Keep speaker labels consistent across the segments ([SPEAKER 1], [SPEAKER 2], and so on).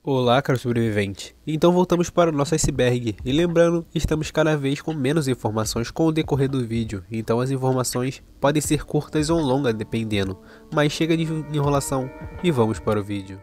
[SPEAKER 1] Olá, caro sobrevivente. Então voltamos para o nosso iceberg. E lembrando, estamos cada vez com menos informações com o decorrer do vídeo. Então as informações podem ser curtas ou longas, dependendo. Mas chega de enrolação e vamos para o vídeo.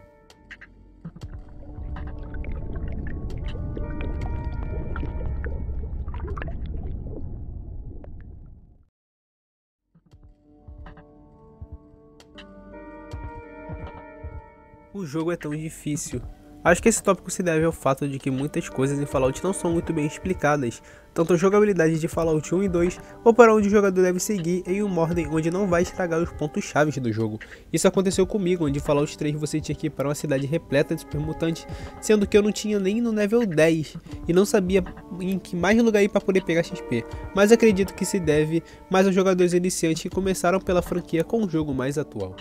[SPEAKER 1] O jogo é tão difícil. Acho que esse tópico se deve ao fato de que muitas coisas em Fallout não são muito bem explicadas, tanto a jogabilidade de Fallout 1 e 2, ou para onde o jogador deve seguir em uma ordem onde não vai estragar os pontos-chave do jogo. Isso aconteceu comigo, onde em Fallout 3 você tinha que ir para uma cidade repleta de supermutantes, sendo que eu não tinha nem no level 10, e não sabia em que mais lugar ir para poder pegar XP, mas acredito que se deve mais aos jogadores iniciantes que começaram pela franquia com o jogo mais atual.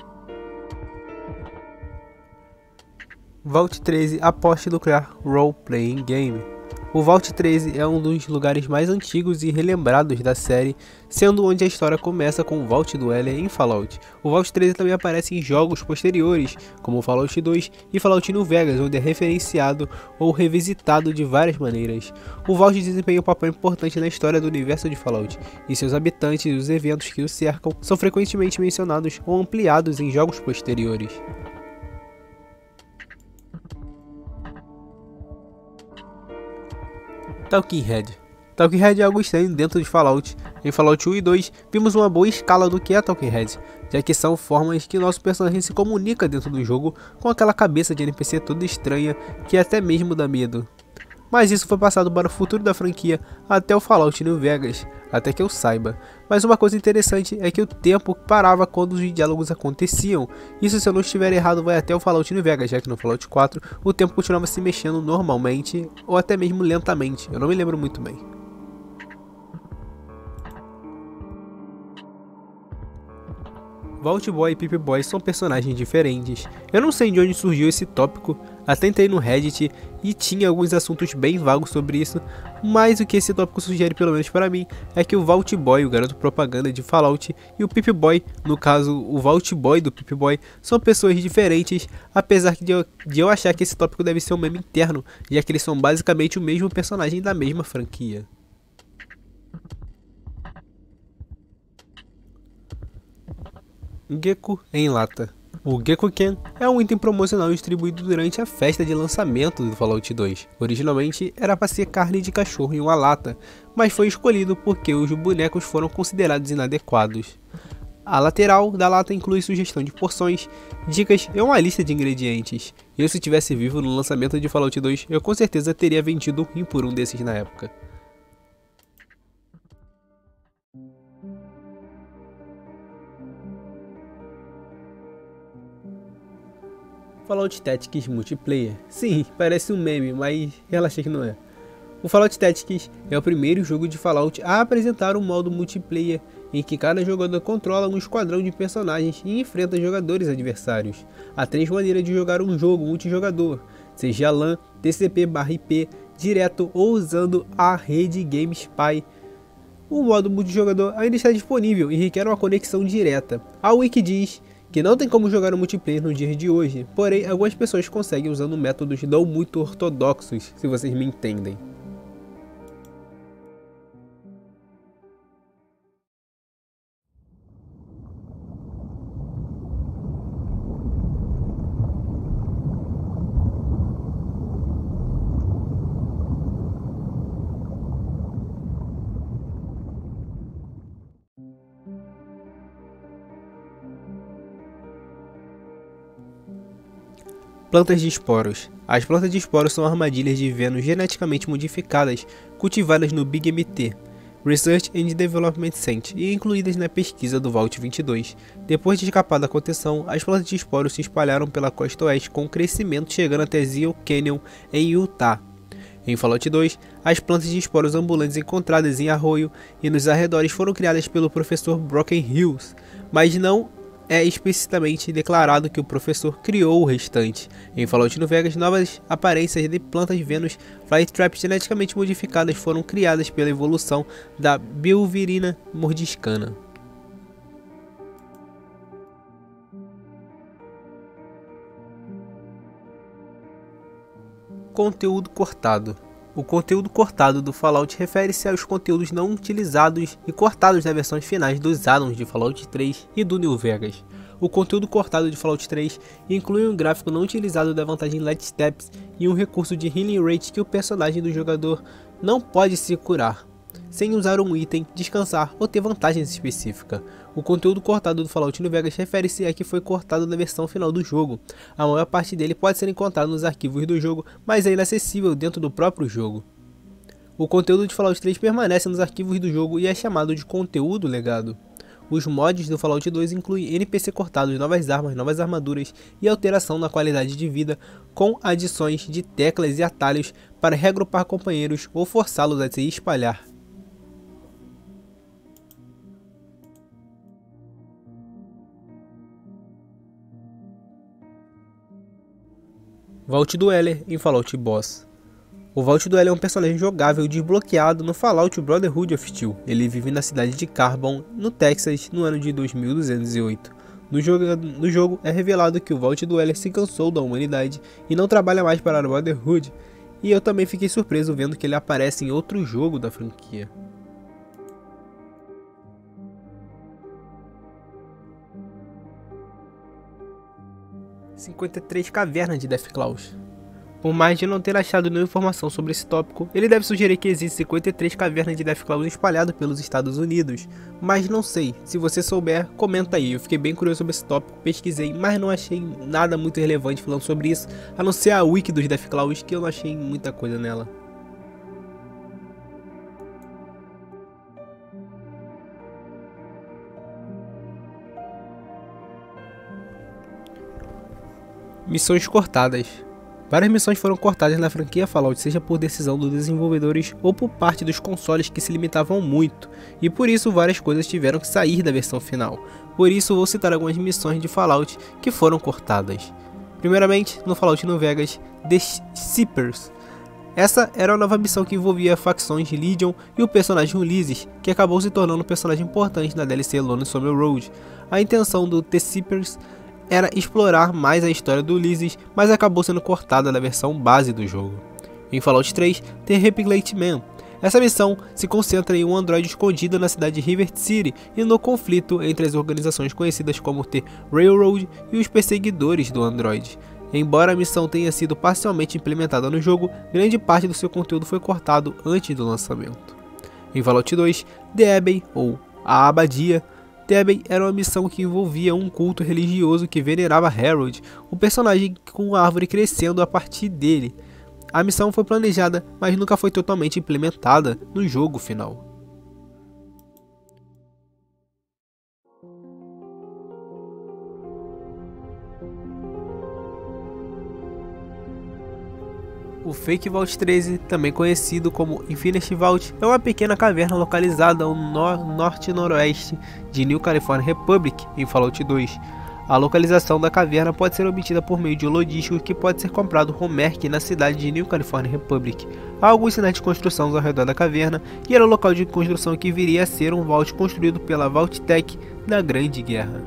[SPEAKER 1] Vault 13 aposta em lucrar Role Playing Game. O Vault 13 é um dos lugares mais antigos e relembrados da série, sendo onde a história começa com o Vault do Ellie em Fallout. O Vault 13 também aparece em jogos posteriores, como Fallout 2 e Fallout New Vegas, onde é referenciado ou revisitado de várias maneiras. O Vault desempenha um papel importante na história do universo de Fallout, e seus habitantes e os eventos que o cercam são frequentemente mencionados ou ampliados em jogos posteriores. Talking Head. Talking Head é algo estranho dentro de Fallout. Em Fallout 1 e 2, vimos uma boa escala do que é Talking Head, já que são formas que nosso personagem se comunica dentro do jogo com aquela cabeça de NPC toda estranha que até mesmo dá medo. Mas isso foi passado para o futuro da franquia até o Fallout New Vegas, até que eu saiba. Mas uma coisa interessante é que o tempo parava quando os diálogos aconteciam. Isso, se eu não estiver errado, vai até o Fallout New Vegas, já que no Fallout 4 o tempo continuava se mexendo normalmente ou até mesmo lentamente, eu não me lembro muito bem. Vault Boy e Pip Boy são personagens diferentes. Eu não sei de onde surgiu esse tópico, até entrei no Reddit e tinha alguns assuntos bem vagos sobre isso, mas o que esse tópico sugere, pelo menos para mim, é que o Vault Boy, o garoto propaganda de Fallout, e o Pip Boy, no caso o Vault Boy do Pip Boy, são pessoas diferentes, apesar de eu achar que esse tópico deve ser um meme interno, já que eles são basicamente o mesmo personagem da mesma franquia. Gecko em lata. O Gecko Can é um item promocional distribuído durante a festa de lançamento do Fallout 2. Originalmente era para ser carne de cachorro em uma lata, mas foi escolhido porque os bonecos foram considerados inadequados. A lateral da lata inclui sugestão de porções, dicas e uma lista de ingredientes. Eu, se tivesse vivo no lançamento de Fallout 2, eu com certeza teria vendido um rim por um desses na época. Fallout Tactics Multiplayer. Sim, parece um meme, mas relaxa que não é. O Fallout Tactics é o primeiro jogo de Fallout a apresentar um modo multiplayer, em que cada jogador controla um esquadrão de personagens e enfrenta jogadores adversários. Há 3 maneiras de jogar um jogo multijogador, seja LAN, TCP/IP, direto ou usando a rede GameSpy. O modo multijogador ainda está disponível e requer uma conexão direta. A Wiki diz que não tem como jogar o multiplayer nos dias de hoje, porém algumas pessoas conseguem usando métodos não muito ortodoxos, se vocês me entendem. Plantas de esporos. As plantas de esporos são armadilhas de Vênus geneticamente modificadas, cultivadas no Big MT, Research and Development Center, e incluídas na pesquisa do Vault 22. Depois de escapar da contenção, as plantas de esporos se espalharam pela costa oeste com crescimento chegando até Zion Canyon, em Utah. Em Fallout 2, as plantas de esporos ambulantes encontradas em arroio e nos arredores foram criadas pelo professor Broken Hills, mas não é explicitamente declarado que o professor criou o restante. Em Fallout New Vegas, novas aparências de plantas Vênus Flytrap geneticamente modificadas foram criadas pela evolução da Bilvirina mordiscana. Conteúdo cortado. O conteúdo cortado do Fallout refere-se aos conteúdos não utilizados e cortados nas versões finais dos addons de Fallout 3 e do New Vegas. O conteúdo cortado de Fallout 3 inclui um gráfico não utilizado da vantagem Light Steps e um recurso de Healing Rate que o personagem do jogador não pode se curar, sem usar um item, descansar ou ter vantagens específicas. O conteúdo cortado do Fallout New Vegas refere-se a que foi cortado da versão final do jogo. A maior parte dele pode ser encontrado nos arquivos do jogo, mas é inacessível dentro do próprio jogo. O conteúdo de Fallout 3 permanece nos arquivos do jogo e é chamado de conteúdo legado. Os mods do Fallout 2 incluem NPC cortados, novas armas, novas armaduras e alteração na qualidade de vida, com adições de teclas e atalhos para reagrupar companheiros ou forçá-los a se espalhar. Vault Dweller em Fallout Boss. O Vault Dweller é um personagem jogável desbloqueado no Fallout Brotherhood of Steel. Ele vive na cidade de Carbon, no Texas, no ano de 2208. No jogo é revelado que o Vault Dweller se cansou da humanidade e não trabalha mais para a Brotherhood, e eu também fiquei surpreso vendo que ele aparece em outro jogo da franquia. "53 Cavernas de Deathclaws". Por mais de não ter achado nenhuma informação sobre esse tópico, ele deve sugerir que existem 53 cavernas de Deathclaws espalhadas pelos Estados Unidos, mas não sei. Se você souber, comenta aí. Eu fiquei bem curioso sobre esse tópico, pesquisei, mas não achei nada muito relevante falando sobre isso, a não ser a wiki dos Deathclaws, que eu não achei muita coisa nela. Missões cortadas. Várias missões foram cortadas na franquia Fallout, seja por decisão dos desenvolvedores ou por parte dos consoles que se limitavam muito, e por isso várias coisas tiveram que sair da versão final. Por isso vou citar algumas missões de Fallout que foram cortadas. Primeiramente, no Fallout New Vegas, The Seepers. Essa era uma nova missão que envolvia facções Legion e o personagem Ulysses, que acabou se tornando um personagem importante na DLC Lonesome Road. A intenção do The Seepers era explorar mais a história do Ulysses, mas acabou sendo cortada da versão base do jogo. Em Fallout 3, tem Replicate Man. Essa missão se concentra em um androide escondido na cidade de River City e no conflito entre as organizações conhecidas como The Railroad e os perseguidores do androide. Embora a missão tenha sido parcialmente implementada no jogo, grande parte do seu conteúdo foi cortado antes do lançamento. Em Fallout 2, The Abbey, ou a Abadia. The Abbey era uma missão que envolvia um culto religioso que venerava Harold, o personagem com a árvore crescendo a partir dele. A missão foi planejada, mas nunca foi totalmente implementada no jogo final. O Fake Vault 13, também conhecido como Infinity Vault, é uma pequena caverna localizada ao norte-noroeste de New California Republic, em Fallout 2. A localização da caverna pode ser obtida por meio de holodisco que pode ser comprado com Merc na cidade de New California Republic. Há alguns sinais de construção ao redor da caverna, e era o local de construção que viria a ser um vault construído pela Vault-Tec na Grande Guerra.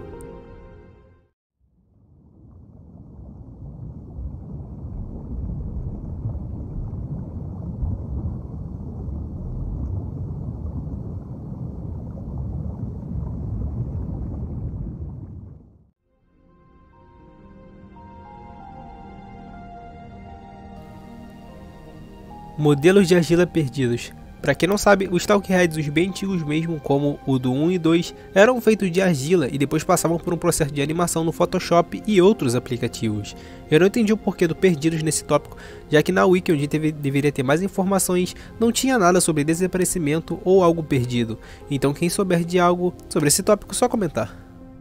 [SPEAKER 1] Modelos de argila perdidos. Para quem não sabe, os Talkheads, os bem antigos mesmo, como o do 1 e 2, eram feitos de argila e depois passavam por um processo de animação no Photoshop e outros aplicativos. Eu não entendi o porquê do perdidos nesse tópico, já que na wiki, onde deveria ter mais informações, não tinha nada sobre desaparecimento ou algo perdido. Então quem souber de algo sobre esse tópico, só comentar.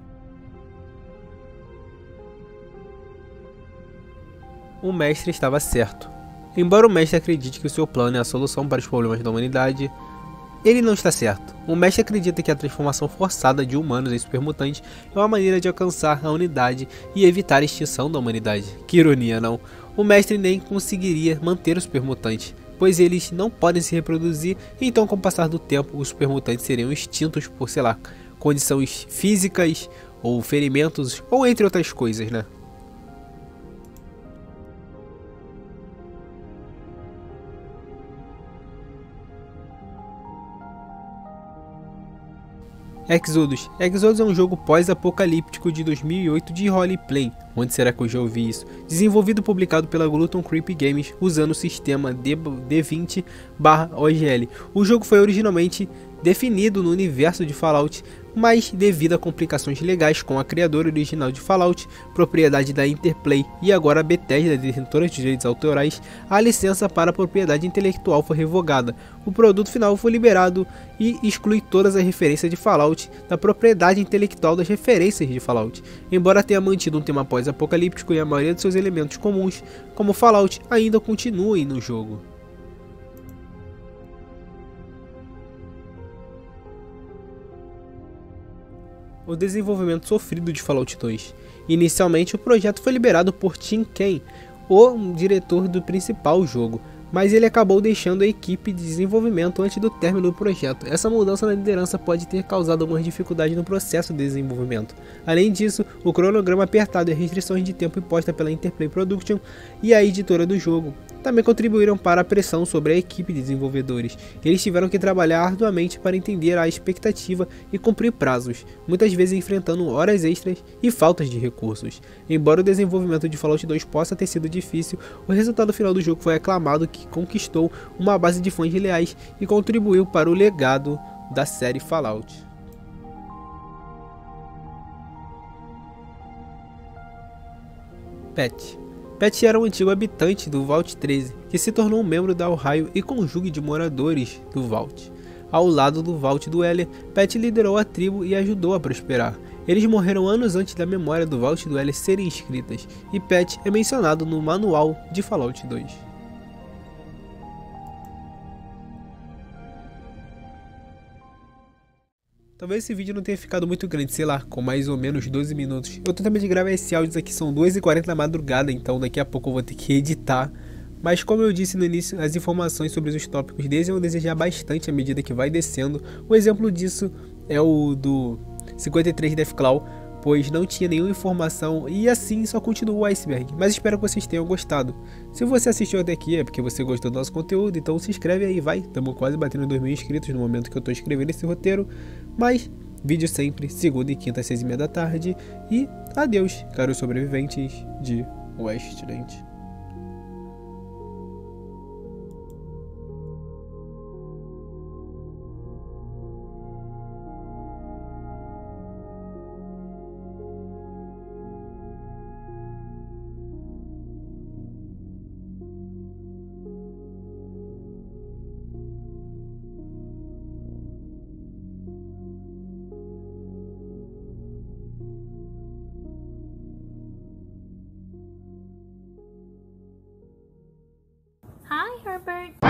[SPEAKER 1] O mestre estava certo. Embora o mestre acredite que o seu plano é a solução para os problemas da humanidade, ele não está certo. O mestre acredita que a transformação forçada de humanos em supermutantes é uma maneira de alcançar a unidade e evitar a extinção da humanidade. Que ironia, não? O mestre nem conseguiria manter os supermutantes, pois eles não podem se reproduzir, então com o passar do tempo os supermutantes seriam extintos por, sei lá, condições físicas ou ferimentos ou entre outras coisas, né? Exodus. Exodus é um jogo pós-apocalíptico de 2008 de roleplay. Onde será que eu já ouvi isso? Desenvolvido e publicado pela Glutton Creep Games usando o sistema D20/OGL. O jogo foi originalmente definido no universo de Fallout, mas devido a complicações legais com a criadora original de Fallout, propriedade da Interplay e agora a Bethesda, detentora de direitos autorais, a licença para a propriedade intelectual foi revogada. O produto final foi liberado e exclui todas as referências de Fallout da propriedade intelectual das referências de Fallout. Embora tenha mantido um tema pós-apocalíptico e a maioria de seus elementos comuns, como Fallout, ainda continuem no jogo. O desenvolvimento sofrido de Fallout 2. Inicialmente, o projeto foi liberado por Tim Kaine, o diretor do principal jogo, mas ele acabou deixando a equipe de desenvolvimento antes do término do projeto. Essa mudança na liderança pode ter causado algumas dificuldades no processo de desenvolvimento. Além disso, o cronograma apertado e as restrições de tempo impostas pela Interplay Production e a editora do jogo também contribuíram para a pressão sobre a equipe de desenvolvedores. Eles tiveram que trabalhar arduamente para entender a expectativa e cumprir prazos, muitas vezes enfrentando horas extras e faltas de recursos. Embora o desenvolvimento de Fallout 2 possa ter sido difícil, o resultado final do jogo foi aclamado, que conquistou uma base de fãs leais e contribuiu para o legado da série Fallout. Pat era um antigo habitante do Vault 13, que se tornou um membro da Ohio e conjugue de moradores do Vault. Ao lado do Vault do Heller, Pat liderou a tribo e ajudou a prosperar. Eles morreram anos antes da memória do Vault do Heller serem escritas, e Pat é mencionado no manual de Fallout 2. Talvez esse vídeo não tenha ficado muito grande, sei lá, com mais ou menos 12 minutos. Eu totalmente gravar esse áudio aqui, são 2h40 da madrugada, então daqui a pouco eu vou ter que editar. Mas como eu disse no início, as informações sobre os tópicos deles eu vou desejar bastante à medida que vai descendo. Um exemplo disso é o do 53 Deathclaw, pois não tinha nenhuma informação e assim só continua o iceberg. Mas espero que vocês tenham gostado. Se você assistiu até aqui é porque você gostou do nosso conteúdo, então se inscreve aí, vai. Estamos quase batendo 2.000 inscritos no momento que eu estou escrevendo esse roteiro. Mas vídeo sempre, segunda e quinta às 6h30 da tarde. E adeus, caros sobreviventes de Westland.
[SPEAKER 2] Hi, Herbert.